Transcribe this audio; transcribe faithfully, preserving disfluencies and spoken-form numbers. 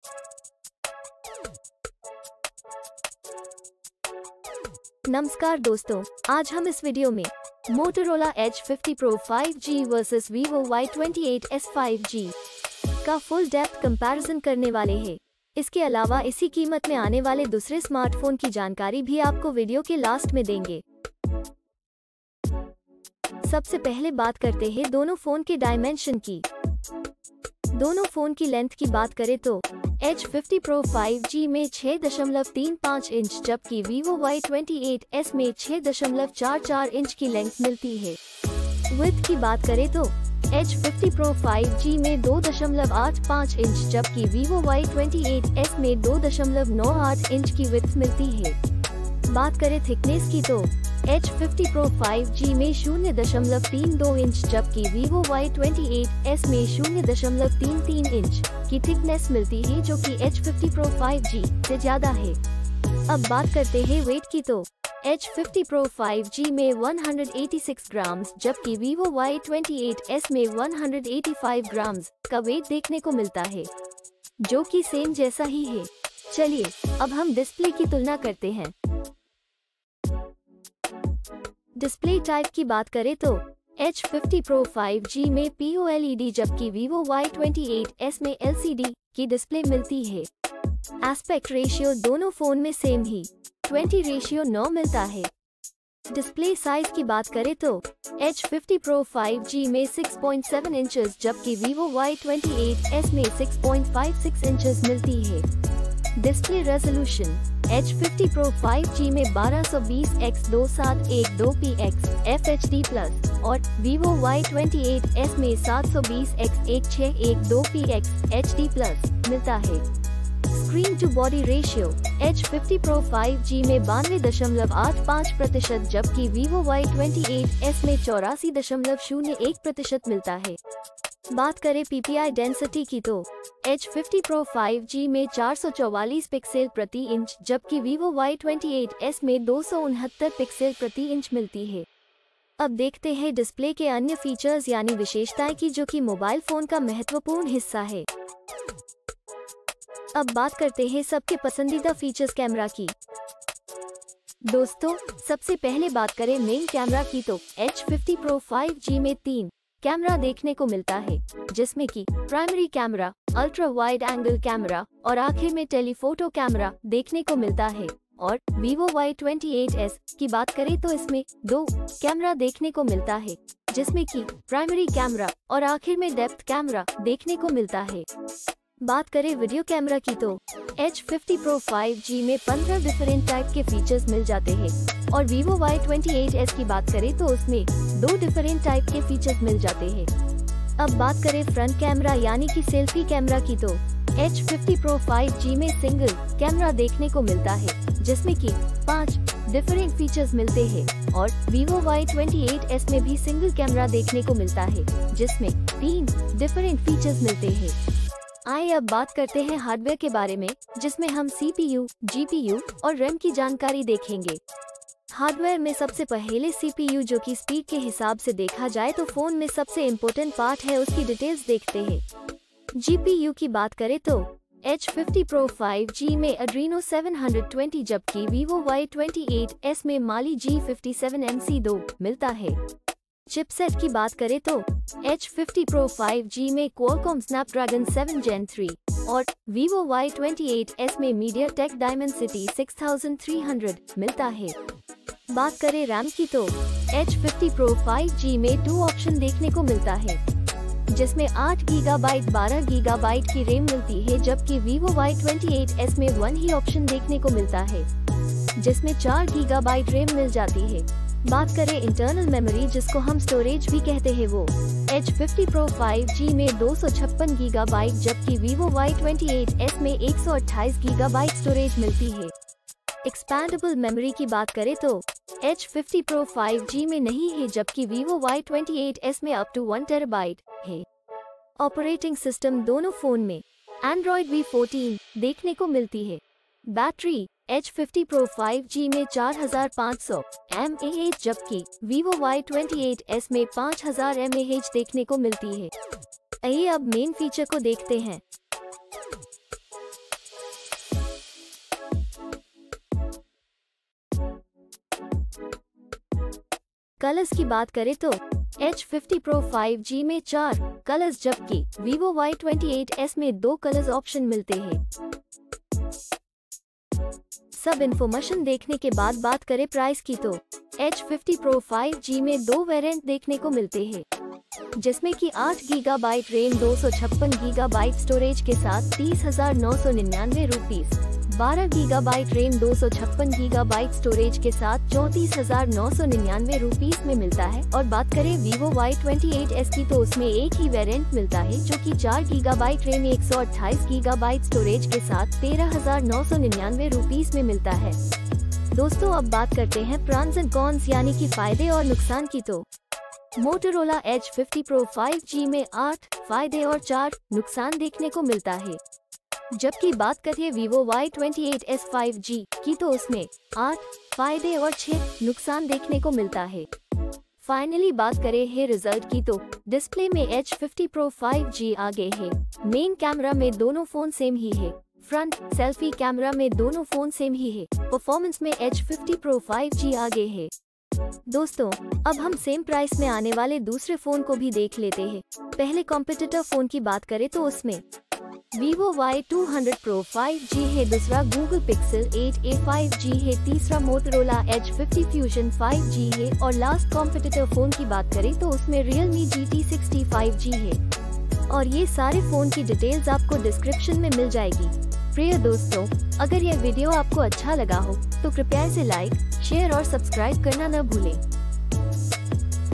नमस्कार दोस्तों, आज हम इस वीडियो में Motorola H fifty Pro five G versus Vivo Y twenty eight S five G का फुल डेप्थ कंपैरिजन करने वाले हैं। इसके अलावा इसी कीमत में आने वाले दूसरे स्मार्टफोन की जानकारी भी आपको वीडियो के लास्ट में देंगे। सबसे पहले बात करते हैं दोनों फोन के डायमेंशन की। दोनों फोन की लेंथ की बात करें तो H fifty Pro five G में छह दशमलव तीन पाँच इंच जबकि Vivo Y twenty eight S में छह दशमलव चार चार इंच की लेंथ मिलती है। विड्थ की बात करें तो H fifty Pro five G में दो दशमलव आठ पाँच इंच जबकि Vivo Y twenty eight S में दो दशमलव नौ आठ इंच की विड्थ मिलती है। बात करें थिकनेस की तो H fifty Pro five G में शून्य दशमलव तीन दो इंच जबकि Vivo Y twenty eight S में शून्य दशमलव तीन तीन इंच की थिकनेस मिलती है, जो कि H fifty Pro five G से ज्यादा है। अब बात करते हैं वेट की तो H fifty Pro five G में एक सौ छियासी ग्राम जबकि Vivo Y twenty eight S में एक सौ पचासी ग्राम का वेट देखने को मिलता है, जो कि सेम जैसा ही है। चलिए अब हम डिस्प्ले की तुलना करते हैं। डिस्प्ले टाइप की बात करें तो H fifty Pro five G में P O L E D जबकि Vivo Y twenty eight S में एल सी डी की डिस्प्ले मिलती है। एस्पेक्ट रेशियो दोनों फोन में सेम ही ट्वेंटी रेशियो नौ मिलता है। डिस्प्ले साइज की बात करें तो H fifty Pro five G में सिक्स पॉइंट सेवन इंचेस जबकि Vivo Y twenty eight S में six point five six inches मिलती है। Display resolution H fifty Pro five G में बारह सौ बीस एक्स दो सात एक दो P X F H D plus और Vivo Y twenty eight S में सात सौ बीस एक्स एक छह एक दो P X H D plus मिलता है। Screen to body ratio H fifty Pro five G में बानवे दशमलव आठ पाँच प्रतिशत जबकि Vivo Y twenty eight S में चौरासी दशमलव शून्य एक प्रतिशत मिलता है। बात करें पी पी आई डेंसिटी की तो H fifty Pro five G में चार सौ चौवालीस पिक्सल प्रति इंच जबकि Vivo Y twenty eight S में दो सौ उनहत्तर पिक्सल प्रति इंच मिलती है। अब देखते हैं डिस्प्ले के अन्य फीचर्स यानी विशेषताएं की, जो कि मोबाइल फोन का महत्वपूर्ण हिस्सा है। अब बात करते हैं सबके पसंदीदा फीचर्स कैमरा की। दोस्तों सबसे पहले बात करें मेन कैमरा की तो H fifty Pro five G में तीन कैमरा देखने को मिलता है, जिसमें कि primary camera, ultra wide angle camera और आखिर में टेलीफोटो कैमरा देखने को मिलता है। और Vivo Y twenty eight S की बात करें तो इसमें दो कैमरा देखने को मिलता है, जिसमें कि प्राइमरी कैमरा और आखिर में डेप्थ कैमरा देखने को मिलता है। बात करें वीडियो कैमरा की तो H fifty Pro five G में पंद्रह डिफरेंट टाइप के फीचर्स मिल जाते हैं और Vivo Y twenty eight S की बात करें तो उसमें दो डिफरेंट टाइप के फीचर्स मिल जाते हैं। अब बात करें फ्रंट कैमरा यानी कि सेल्फी कैमरा की तो H fifty Pro five G में सिंगल कैमरा देखने को मिलता है, जिसमें कि पाँच डिफरेंट फीचर्स मिलते हैं और Vivo Y twenty eight S में भी सिंगल कैमरा देखने को मिलता है, जिसमें तीन डिफरेंट फीचर्स मिलते हैं। आइए अब बात करते हैं हार्डवेयर के बारे में, जिसमें हम C P U, G P U और रैम की जानकारी देखेंगे। हार्डवेयर में सबसे पहले सी पी यू, जो कि स्पीड के हिसाब से देखा जाए तो फोन में सबसे इम्पोर्टेंट पार्ट है, उसकी डिटेल्स देखते हैं। जी पी यू की बात करें तो H fifty Pro five G में Adreno सेवन ट्वेंटी जबकि Vivo Y twenty eight S में Mali G fifty seven M C two मिलता है। चिपसेट की बात करें तो H fifty Pro five G में Qualcomm Snapdragon seven gen three और Vivo Y twenty eight S में MediaTek Dimensity six thousand three hundred मिलता है। बात करें रैम की तो H fifty Pro five G में टू ऑप्शन देखने को मिलता है, जिसमें आठ गीगा बाइट बारह गीगा बाइट की रैम मिलती है, जबकि Vivo Y twenty eight S में वन ही ऑप्शन देखने को मिलता है, जिसमें चार गीगा बाइट रैम मिल जाती है। बात करें इंटरनल मेमोरी, जिसको हम स्टोरेज भी कहते हैं, वो H fifty Pro five G में दो सौ छप्पन गीगा बाइट जबकि Vivo Y twenty eight S में एक सौ अट्ठाईस गीगा बाइट स्टोरेज मिलती है। एक्सपैंडेबल मेमोरी की बात करें तो H fifty Pro five G में नहीं है, जबकि Vivo Y twenty eight S में अप टू वन टेराबाइट है। ऑपरेटिंग सिस्टम दोनों फोन में एंड्रॉइड वी फोर्टीन देखने को मिलती है। Battery H fifty Pro five G में चार हज़ार पाँच सौ एम ए एच जबकि Vivo Y twenty eight S में पाँच हज़ार एम ए एच देखने को मिलती है। आइए अब मेन फीचर को देखते हैं। कलर्स की बात करें तो H fifty pro five G में चार कलर्स जबकि Vivo Y twenty eight S में दो कलर्स ऑप्शन मिलते हैं। सब इन्फॉर्मेशन देखने के बाद बात करें प्राइस की तो H fifty pro five G में दो वेरिएंट देखने को मिलते हैं, जिसमें कि आठ गीगा बाइट रैम दो सौ छप्पन गीगा बाइट स्टोरेज के साथ तीस हजार नौ सौ निन्यानवे रुपीज, बारह गीगा बाइट रैम दो सौ छप्पन गीगा बाइट स्टोरेज के साथ चौंतीस हजार नौ सौ निन्यानवे रुपीज में मिलता है। और बात करें Vivo Y twenty eight S की तो उसमें एक ही वेरिएंट मिलता है, जो कि चार गीगा बाइट रैम एक सौ अट्ठाईस गीगा बाइट स्टोरेज के साथ तेरह हजार नौ सौ निन्यानवे रुपीज में मिलता है। दोस्तों अब बात करते हैं प्रॉन्स एंड कॉन्स यानी कि फायदे और नुकसान की तो Motorola H fifty pro five G में आठ फायदे और चार नुकसान देखने को मिलता है, जबकि बात करें Vivo Y twenty eight S five G की तो उसमें आठ फायदे और छह नुकसान देखने को मिलता है। फाइनली बात करें है रिजल्ट की तो डिस्प्ले में H fifty pro five G आगे है, मेन कैमरा में दोनों फोन सेम ही है, फ्रंट सेल्फी कैमरा में दोनों फोन सेम ही है, परफॉर्मेंस में H fifty pro five G आगे है। दोस्तों अब हम सेम प्राइस में आने वाले दूसरे फोन को भी देख लेते हैं। पहले कॉम्पिटिटर फोन की बात करें तो उसमें Vivo Y two hundred pro five G है, दूसरा Google Pixel eight A five G है, तीसरा Motorola H fifty Fusion five G है और लास्ट कॉम्पिटिटर फोन की बात करें तो उसमें Realme G T sixty five G है। और ये सारे फोन की डिटेल्स आपको डिस्क्रिप्शन में मिल जाएगी। प्रिय दोस्तों, अगर यह वीडियो आपको अच्छा लगा हो तो कृपया इसे लाइक, शेयर और सब्सक्राइब करना न भूलें।